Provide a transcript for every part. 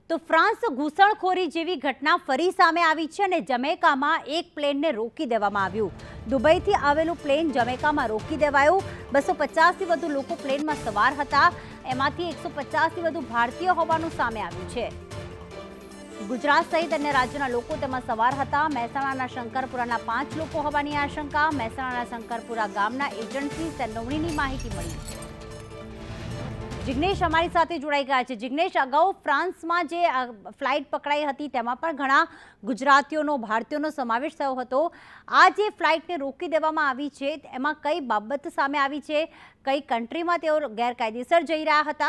તો ફ્રાન્સ ઘૂસણખોરી જેવી ઘટના ફરી સામે આવી છે અને જમૈકામાં એક પ્લેનને રોકી દેવામાં આવ્યું। દુબઈથી આવેલું પ્લેન જમૈકામાં રોકી દેવાયું। 250થી વધુ લોકો પ્લેનમાં સવાર હતા, એમાંથી 150થી વધુ ભારતીય હોવાનું સામે આવ્યું છે। ગુજરાત સહિત અન્ય રાજ્યોના લોકો તેમાં સવાર હતા। મહેસાણાના શંકરપુરાના 5 લોકો હોવાની આશંકા। મહેસાણાના શંકરપુરા ગામના એજન્ટની સંડોવણીની માહિતી મળી। जिग्नेश हमारी साथे जोड़ाई गया है। जिग्नेश, अगाऊ फ्रांसમાં જે ફ્લાઇટ પકડાઈ હતી તેમાં પણ ઘણા ગુજરાતીઓનો ભારતીયોનો સમાવેશ થયો હતો। આ જે ફ્લાઇટને રોકી દેવામાં આવી છે એમાં કઈ બાબત સામે આવી છે? કઈ કન્ટ્રીમાં તેઓ ગેરકાયદેસર જઈ રહ્યા હતા?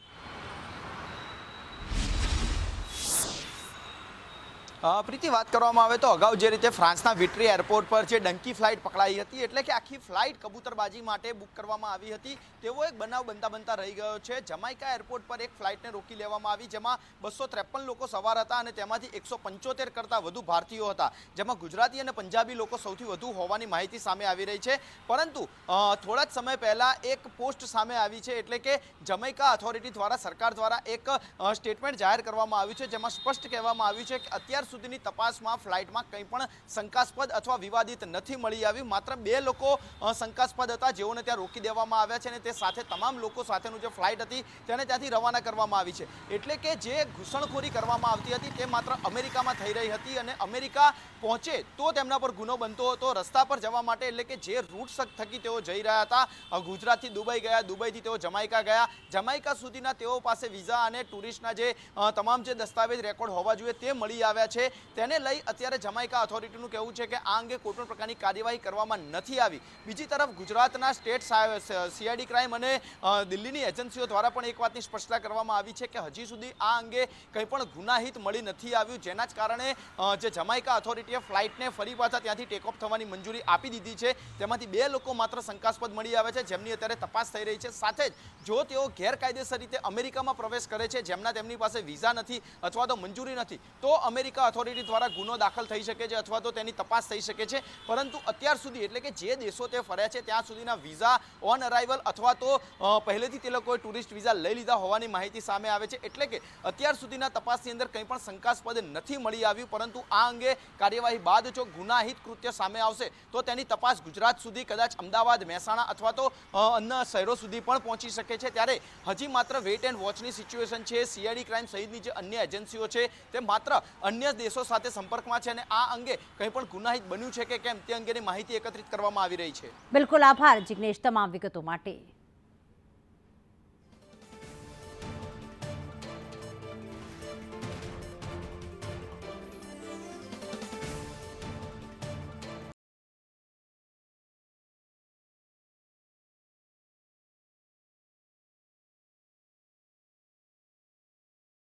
પ્રીતિ, વાત કરવામાં આવે તો અગાઉ જે રીતે ફ્રાન્સના વિટ્રી એરપોર્ટ પર જે ડંકી ફ્લાઇટ પકડાઈ હતી, એટલે કે આખી ફ્લાઇટ કબૂતરબાજી માટે બુક કરવામાં આવી હતી, તેવો એક બનાવ બનતા રહી ગયો છે। જમાઇકા એરપોર્ટ પર એક ફ્લાઇટને રોકી લેવામાં આવી, જેમાં 253 લોકો સવાર હતા અને તેમાંથી 175 કરતાં વધુ ભારતીયો હતા, જેમાં ગુજરાતી અને પંજાબી લોકો સૌથી વધુ હોવાની માહિતી સામે આવી રહી છે। પરંતુ થોડા જ સમય પહેલા એક પોસ્ટ સામે આવી છે, એટલે કે જમૈકા ઓથોરિટી દ્વારા, સરકાર દ્વારા એક સ્ટેટમેન્ટ જાહેર કરવામાં આવ્યું છે, જેમાં સ્પષ્ટ કહેવામાં આવ્યું છે કે અત્યાર સુધીની તપાસમાં ફ્લાઇટમાં કંઈ પણ શંકાસ્પદ અથવા વિવાદિત નથી મળી આવ્યું। માત્ર 2 લોકો શંકાસ્પદ હતા, જેઓને ત્યાં રોકી દેવામાં આવ્યા છે અને તે સાથે તમામ લોકો સાથેનું જે ફ્લાઇટ હતી તેને ત્યાંથી રવાના કરવામાં આવી છે। એટલે કે જે ઘૂસણખોરી કરવામાં આવતી હતી તે માત્ર અમેરિકામાં થઈ રહી હતી અને અમેરિકા પહોંચે તો તેમના પર ગુનો બનતો હતો। રસ્તા પર જવા માટે, એટલે કે જે રૂટ થકી તેઓ જઈ રહ્યા હતા, ગુજરાતથી દુબઈ ગયા, દુબઈથી તેઓ જમાઇકા ગયા, જમાઇકા સુધીના તેઓ પાસે વિઝા અને ટુરિસ્ટના જે તમામ જે દસ્તાવેજ રેકોર્ડ હોવા જોઈએ તે મળી આવ્યા છે। તેને લઈ અત્યારે જમાઇકા ઓથોરિટીનું કહેવું છે કે આ અંગે કોઈ પણ પ્રકારની કાર્યવાહી કરવામાં નથી આવી। બીજી તરફ ગુજરાતના સ્ટેટ સીઆઈડી ક્રાઇમ અને દિલ્હીની એજન્સીઓ દ્વારા પણ એક વાતની સ્પષ્ટતા કરવામાં આવી છે કે હજી સુધી આ અંગે કંઈ પણ ગુનાહિત મળી નથી આવ્યું, જેના જ કારણે જે જમાઇકા ઓથોરિટીએ ફ્લાઇટને ફરી પાછા ત્યાંથી ટેક ઓફ થવાની મંજૂરી આપી દીધી છે। તેમાંથી 2 લોકો માત્ર શંકાસ્પદ મળી આવે છે, જેમની અત્યારે તપાસ થઈ રહી છે। સાથે જ જો તેઓ ગેરકાયદેસર રીતે અમેરિકામાં પ્રવેશ કરે છે, તેમની પાસે વિઝા નથી અથવા તો મંજૂરી નથી, તો અમેરિકા ઓથોરિટી દ્વારા ગુનો દાખલ થઈ શકે છે અથવા તો તેની તપાસ થઈ શકે છે। પરંતુ અત્યાર સુધી, એટલે કે જે દેશો તે ફર્યા છે ત્યાં સુધીના વિઝા ઓન અરાઇવલ અથવા તો પહેલેથી તે લોકોએ ટુરિસ્ટ વિઝા લઈ લીધા હોવાની માહિતી સામે આવે છે। એટલે કે અત્યાર સુધીના તપાસની અંદર કંઈ પણ શંકાસ્પદ નથી મળી આવ્યું, પરંતુ આ અંગે કાર્યવાહી બાદ જો ગુનાહિત કૃત્ય સામે આવશે તો તેની તપાસ ગુજરાત સુધી, કદાચ અમદાવાદ, મહેસાણા અથવા તો અન્ય શહેરો સુધી પણ પહોંચી શકે છે। ત્યારે હજી માત્ર વેઇટ એન્ડ વોચની સિચ્યુએશન છે। સીઆઈડી ક્રાઇમ સહિતની જે અન્ય એજન્સીઓ છે તે માત્ર અન્ય દેશો સાથે સંપર્કમાં છે અને આ અંગે કંઈ પણ ગુનાહિત બન્યું છે કે કેમ તે અંગેની માહિતી એકત્રિત કરવામાં આવી રહી છે। બિલકુલ, આભાર જિગ્નેશ તમામ વિગતો માટે।